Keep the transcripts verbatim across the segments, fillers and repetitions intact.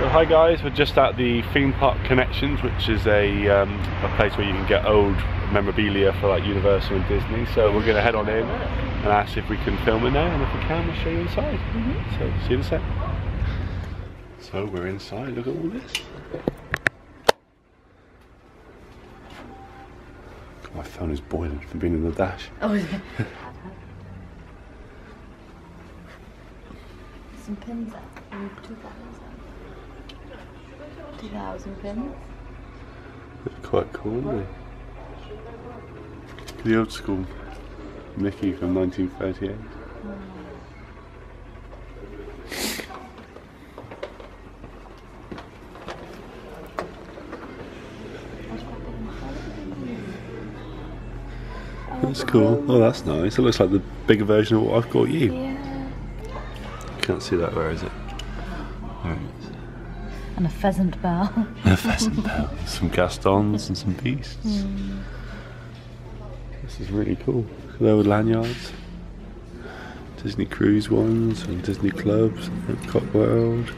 hi guys, we're just at the Themepark Connections, which is a, um, a place where you can get old memorabilia for like Universal and Disney. So we're going to head on in and ask if we can film in there, and if we can, we'll show you inside. Mm-hmm. So see you in a sec. So we're inside, look at all this. God, my phone is boiling from being in the dash. Oh, is it? Some pins there. two thousand. two thousand pins. They're quite cool, aren't they? The old school Mickey from nineteen thirty-eight. Mm. That's cool. Oh, that's nice. It looks like the bigger version of what I've got you. Yeah. Can't see that. Where is it? There it is. And a pheasant bell. A pheasant bell. Some Gastons and some beasts. Mm. This is really cool. The old lanyards. Disney Cruise ones and Disney Clubs and Epcot World.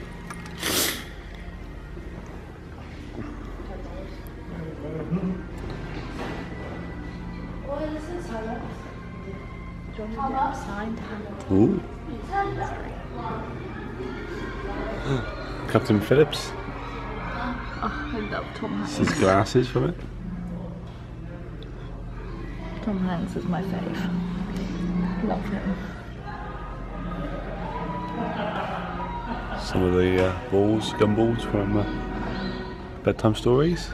Ooh. Captain Phillips. Oh, I love Tom Hanks. This is glasses from it. Tom Hanks is my fave. Love him. Some of the uh, balls, gumballs from uh, Bedtime Stories.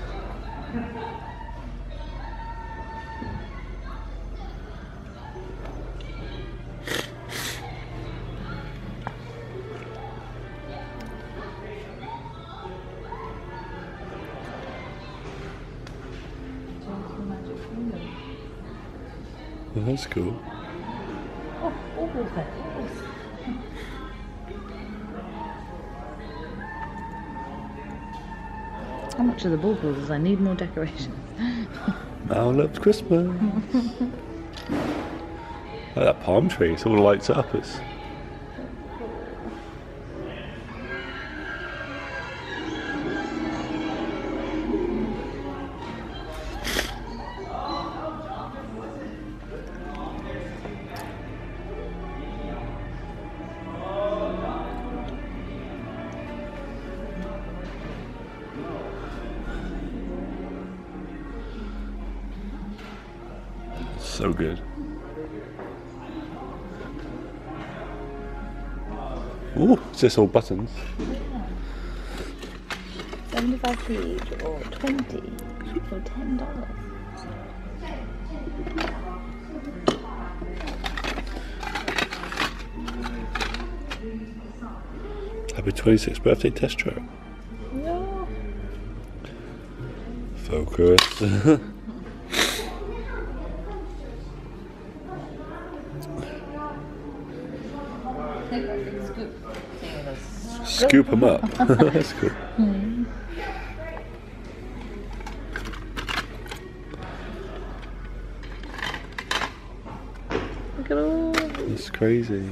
Oh, that's cool. Oh, all of it. How much are the ball balls? I need more decorations. Mal loves Christmas. Like that palm tree, it all lights up. It's so good. Ooh, it's just all buttons. Yeah. seventy-five p each or twenty for ten dollars. Happy twenty-sixth birthday test track. Yeah. Focus. Scoop them up. That's cool. Mm. Look at all. That's crazy.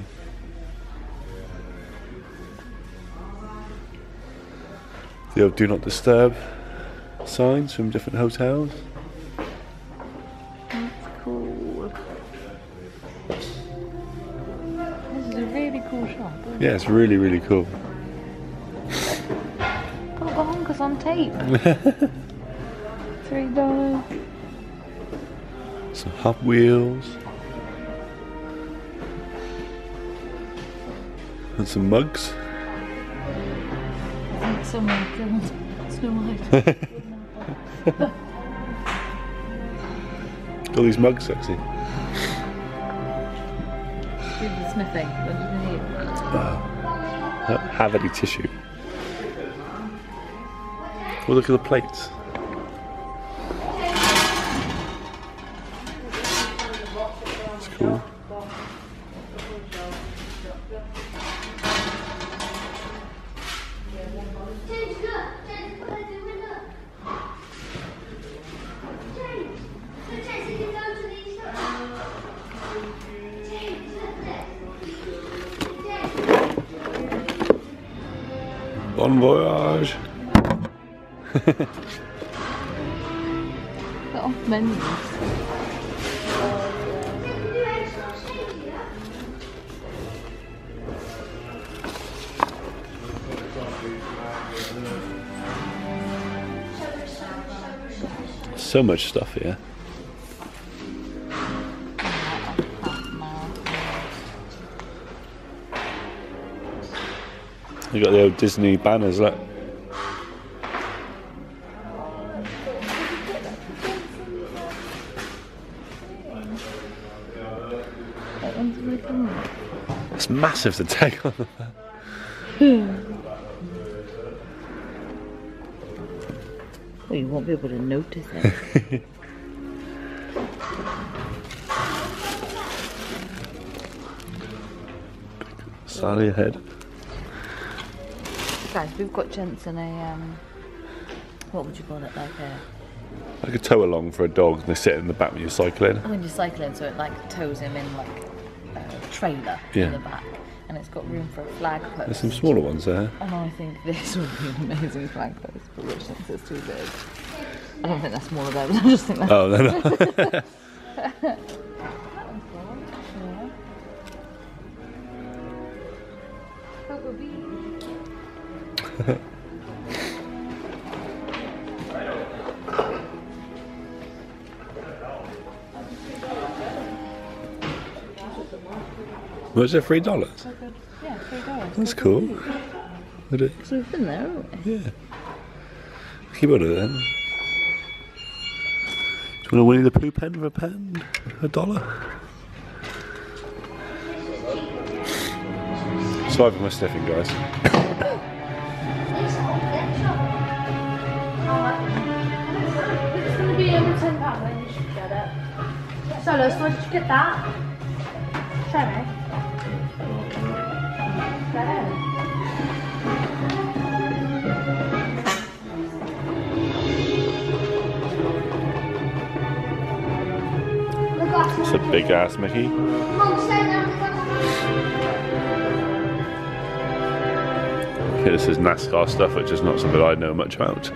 The old do not disturb signs from different hotels. That's cool. This is a really cool shop. Isn't Yeah, it's really, really cool. Pocahontas on tape. Three dollars. Some Hot Wheels. And some mugs. I think someone killed Snow White. All these mugs, sexy. Do the sniffing. What do you need? Wow. Have any tissue. Oh, look at the plates. It's cool. Bon voyage. Put off menus. So much stuff here. You got the old Disney banners, look. It's massive to take on the back. Well, you won't be able to notice it. Sally ahead. Guys, we've got gents in a, um, what would you call it, like a... Like a tow along for a dog, and they sit in the back when you're cycling. When you're cycling, so it like tows him in like a trailer Yeah. in the back. And it's got room for a flag post. There's some smaller ones there. And I think this would be an amazing flag post, but Rich thinks it's too big. I don't think they're smaller though, I just think that's... Oh, no, no. That one's cool. Yeah. Cocoa beans. Was it three dollars? Yeah, three dollars. That's cool. Look at it. So we've been there, haven't we? Yeah. Keep on it then. Do you want a Winnie the Pooh pen for a pen? A dollar? Sorry for my sniffing, guys. It's going to be over ten pounds when you should get it. Solo, so where did you get that? Show me. Get it. It's a big ass Mickey. Mum, stay down. Okay, this is NASCAR stuff, which is not something I know much about.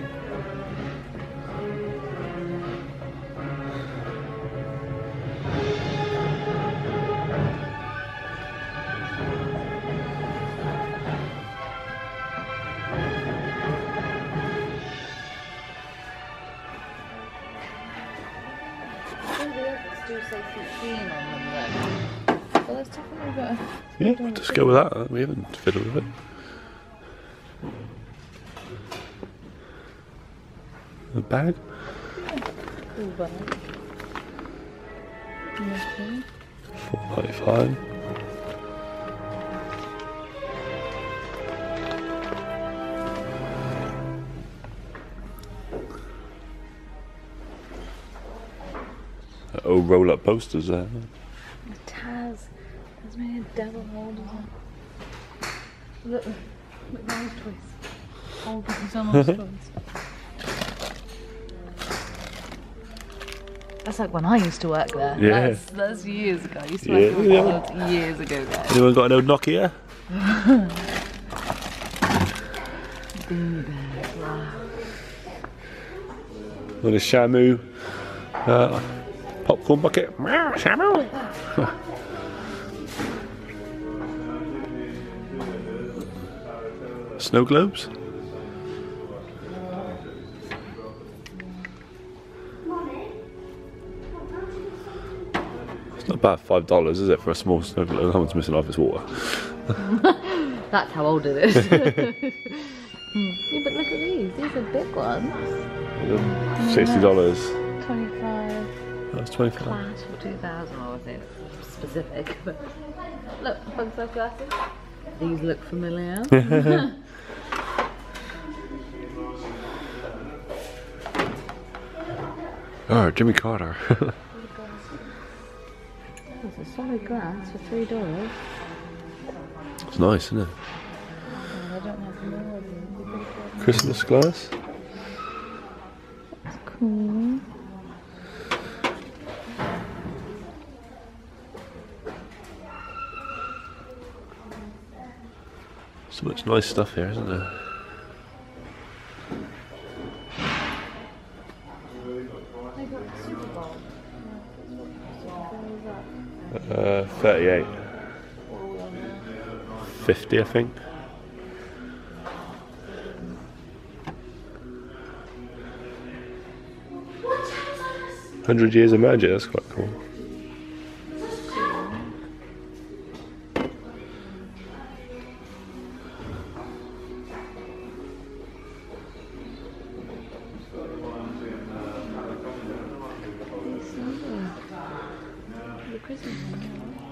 Yeah, we'll just go with that. We haven't fiddled with it. A bag? Cool bag. Okay. four ninety-five. Oh, roll-up posters there. Taz. Taz made a devil hold of it. Look, McDonald's toys. Hold McDonald's toys. That's like when I used to work there. Yeah. That's, that's years ago. I used to Yeah, work at yeah. McDonald's years ago, guys. Anyone got an old Nokia? Bean bag, wow. With a Shamu uh, popcorn bucket. Shamu! Snow globes? It's not bad, five dollars, is it, for a small snow globe? That one's missing off its water. That's how old it is. Yeah, but look at these. These are big ones. Sixty dollars. Twenty-five. That's twenty-five. Class for two thousand. I would say it's specific. But look, fun size glasses. These look familiar. Oh, Jimmy Carter. It's a solid glass for three dollars. It's nice, isn't it? Oh, I don't have more of them. Christmas glass. That's cool. So much nice stuff here, isn't there? Uh, thirty-eight. What are we on now? fifty, I think. Hundred years of magic. That's quite cool. The Christmas one.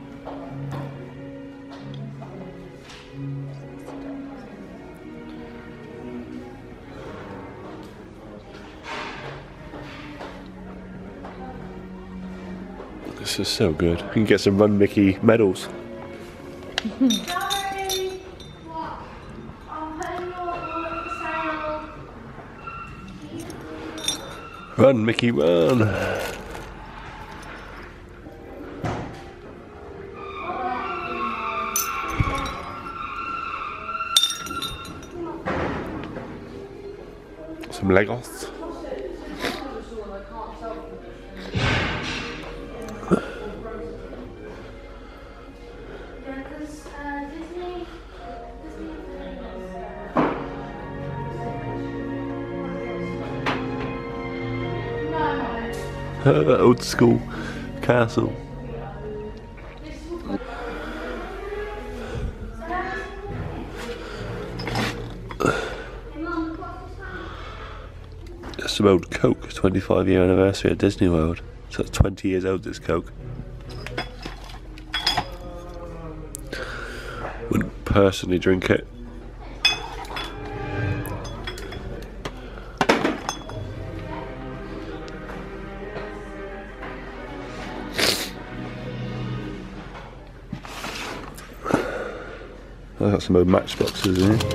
This is so good. You can get some Run Mickey medals. Sorry. What? I'm putting your order for sale. Run Mickey, run! Some Legos. Old school castle. It's some old Coke, twenty-five year anniversary at Disney World. So it's twenty years old, this Coke. Wouldn't personally drink it. I've got some old matchboxes in here.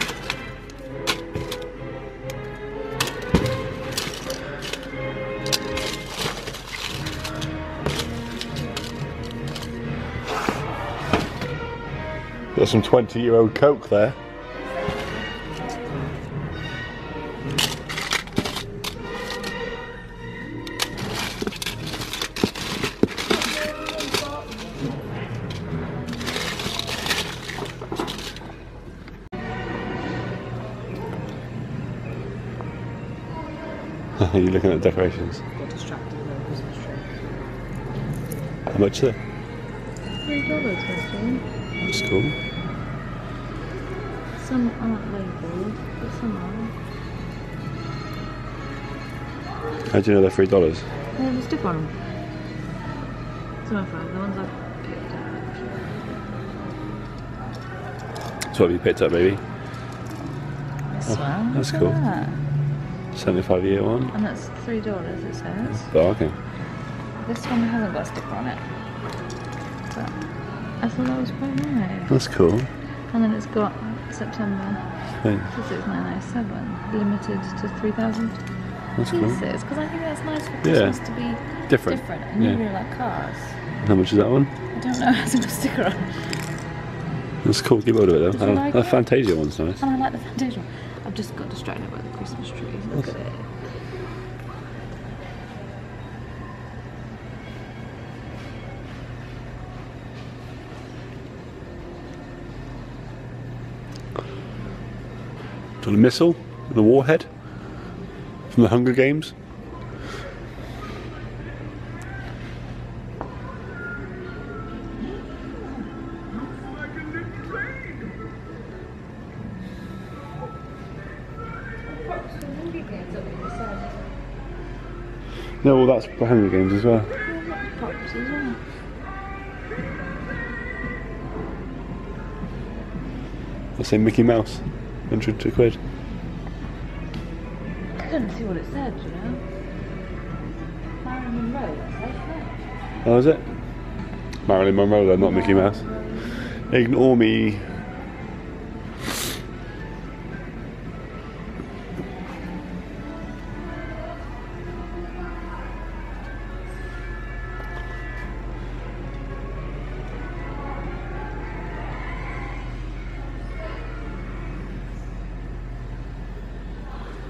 Got some twenty year old Coke there. Are you looking at the decorations? Got distracted with a Christmas tree. How much is it? Three dollars, Christian. That's cool. Some aren't labelled, but some are. How do you know they're three dollars? They have a sticker on them. Some are fine, the ones I've picked out. So what have you picked up, baby? This Oh, one. that's look cool. at that. seventy-five year one. And that's three dollars, it says. Bargain. This one hasn't got a sticker on it. But I thought that was quite nice. That's cool. And then it's got September Thanks. two six nine nine seven, limited to three thousand That's cool. pieces. Because I think that's nice for Yeah. Christmas to be Different. different. And Yeah. you really like cars. How much is that one? I don't know, it hasn't got a sticker on it. That's cool. Keep hold of it though. Did you Uh, like that it? Fantasia one's nice. And I like the foundation one. I've just got distracted by the Christmas tree. Look at it. Do you want a missile? And a warhead? From the Hunger Games? No, well that's for Hunger Games as well. Pops as well. Let's say Mickey Mouse. one hundred quid. I couldn't see what it said, you know. Marilyn Monroe, that's it, isn't it? Oh, is it? Marilyn Monroe though, not Mickey Mouse. Ignore me.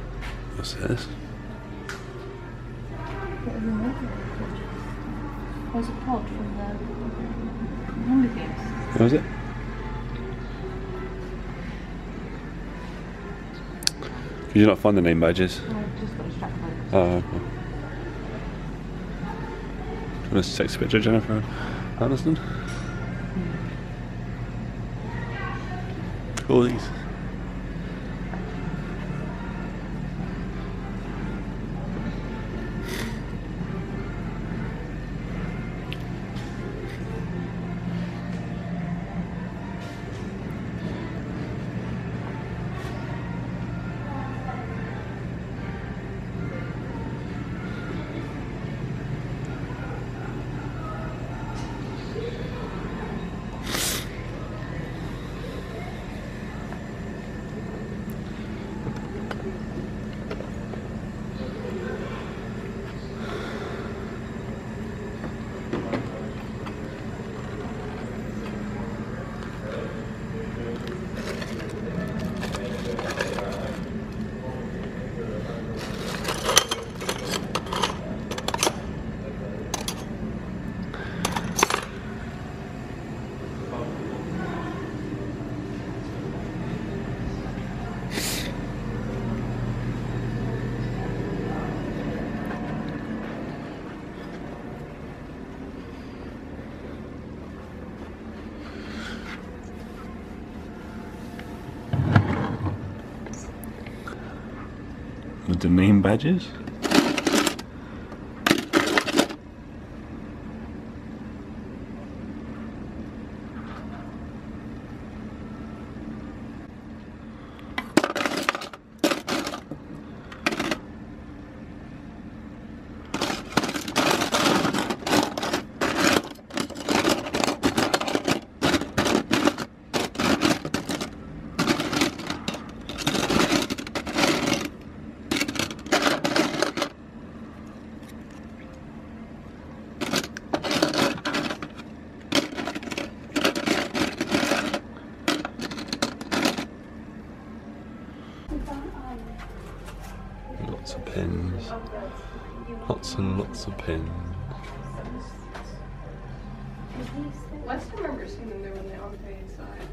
What's this? was a pod from the Hunger Games. What was it? Did you not find the name badges? I just got distracted by it. Oh, okay. Do you want to take a picture of Jennifer Aniston? All these. With the name badges? Lots of pins. Lots and lots of pins. Last time I remember seeing them, they were on the opposite side.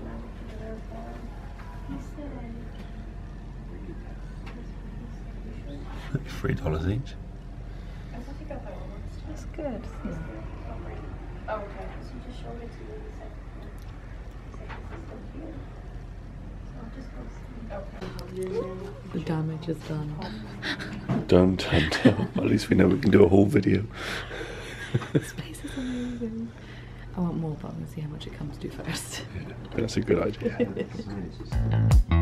Three dollars each. I thought you got that one last time. That's good. Oh, okay. So you just showed it to me and said, this is still here. So I'll just go see. Okay. The damage is done. Don't turn down. At least we know we can do a whole video. This place is amazing. I want more, but I'm going to see how much it comes to first. Yeah, but that's a good idea.